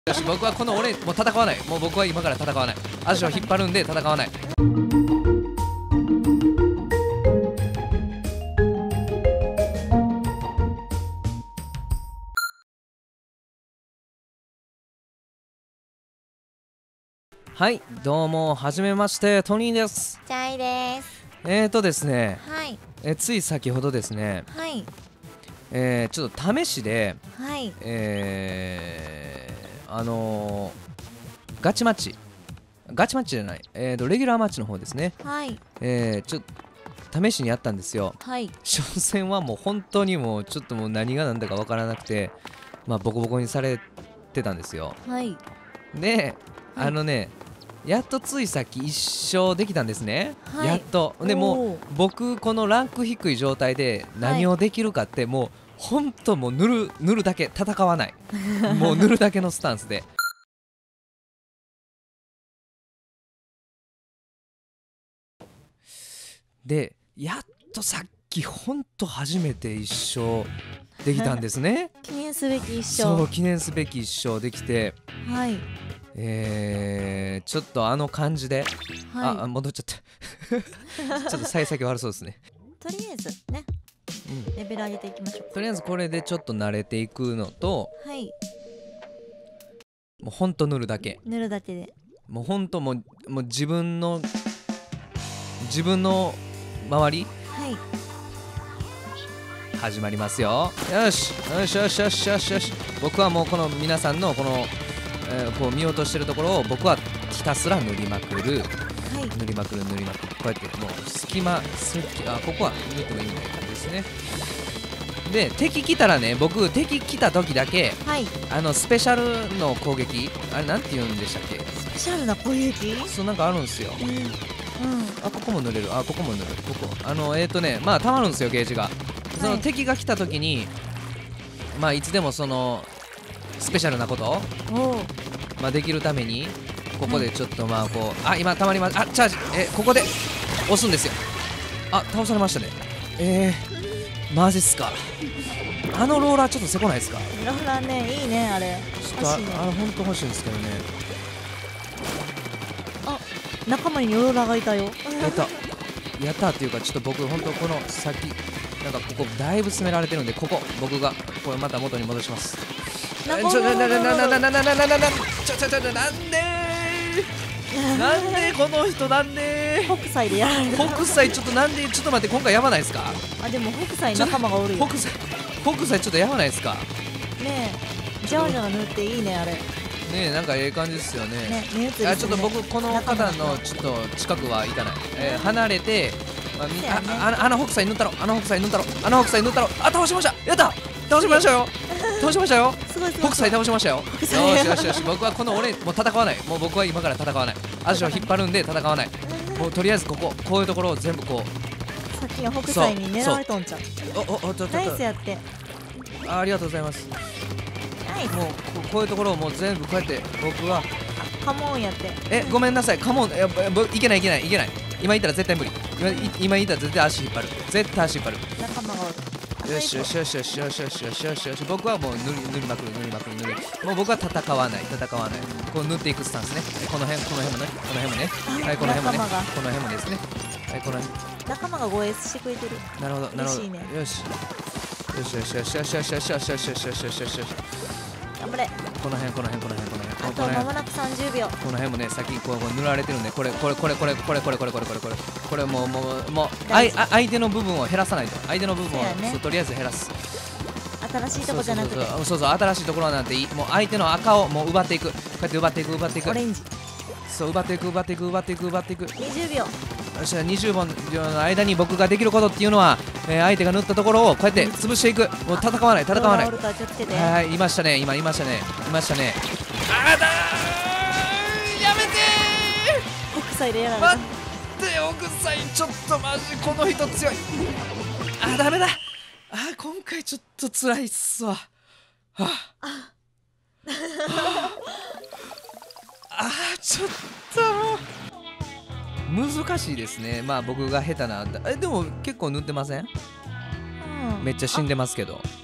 よし、僕はこの俺もう戦わない。もう僕は今から戦わない。足を引っ張るんで戦わない。はい、どうもはじめまして、トニーです。 チャイです。 ですね、 はい。 つい先ほどですね、 はい。 ちょっと試しで、 はい。 ガチマッチじゃない、レギュラーマッチの方ですね。 はい。 ちょっと試しにやったんですよ。 はい。 初戦はもう本当にもうちょっともう何が何だかわからなくて、まあボコボコにされてたんですよ。 はい。 で、 はいやっとついさっき1勝できたんですね、 はい、 やっと。でもう僕このランク低い状態で何をできるかって、もうほんともう塗るだけ、戦わないもう塗るだけのスタンスでやっとさっきほんと初めて1勝できたんですね記念すべき1勝。 そう、記念すべき1勝できて、 はい。 ちょっとあの感じで、 はい、 戻っちゃったちょっと幸先悪そうですね。 とりあえずね、レベル上げていきましょう。 とりあえずこれでちょっと慣れていくのと、 はい。 もうほんと塗るだけ、 塗るだけで、 もうほんともう自分の周りはい。 始まりますよ。よしよしよしよしよしよし。僕はもうこの皆さんのこの、こう見落としてるところを僕はひたすら塗りまくる、 はい。 塗りまくる、こうやってもうここは塗ってもいいみたいな感じですね。で、敵来たらね、僕敵来た時だけ、 はい。 スペシャルの攻撃、あれなんて言うんでしたっけ。 スペシャルな攻撃？ そう、なんかあるんですよ。 うん。 ここも塗れる。ここも塗る。ここまあたまるんですよ、ゲージが。その敵が来た時に、まあいつでもそのスペシャルなことを、まあ、できるためにここでちょっとまあこう、今たまります。チャージ、ここで押すんですよ。倒されましたね。マジっすか。あのローラーちょっとせこないですか。 ローラーね、いいね、あれ。 ちょっと本当欲しいんですけどね。 仲間にローラーがいたよ。 やったっていうか、ちょっと僕本当この先なんかここだいぶ詰められてるんで、僕がこれまた元に戻します。なんでこの人、なんで北斎でやられる。 北斎ちょっとなんで、ちょっと待って、今回やばないですか。 でも北斎仲間がおるよ。 北斎ちょっとやばないですか。 ねえ、ジャオジャオ塗っていいね、あれ。 ねえ、なんかええ感じですよね。ちょっと僕この方のちょっと近くは行かない。離れて、北斎塗ったろ、北斎塗ったろ、倒しました。やった、倒しましたよ。北斎倒しましたよ。よしよし、僕はこの俺もう戦わない。もう僕は今から戦わない。足を引っ張るんで戦わない。もうとりあえずこういうところを全部こう。 さっきの北斎に狙われとんちゃう。ナイスやって。 ありがとうございます。もうこういうところをもう全部こうやって僕はカモンやって。 ごめんなさい、カモン。いけない。今言ったら絶対無理。今言ったら絶対足引っ張る。 仲間がおる。 よし。僕はもう塗りまくる。もう僕は戦わない。こう塗っていくスタンスね。この辺もね。はい、この辺もですね。はい、この辺。 仲間が護衛してくれてる。 なるほど。よし。 頑張れ。 この辺。 あと間もなく30秒。 この辺もね、先こう塗られてるんで、これもう相手の部分を減らさないと。相手の部分をとりあえず減らす。 新しいとこじゃなくて、 そう新しいところなんていい。もう相手の赤をもう奪っていく。こうやって奪っていく。 オレンジ。 そう、奪っていく。 20秒。 よし、20本の間に僕ができることっていうのは、相手が塗ったところをこうやって潰していく。もう戦わない。はい、いましたね。今いましたね。やめてー。北斎でやられた。 待ってよ、北斎、ちょっとマジこの人強い。ダメだ。今回ちょっと辛いっすわ。ちょっと難しいですね。まあ僕が下手な。でも結構塗ってません？めっちゃ死んでますけど。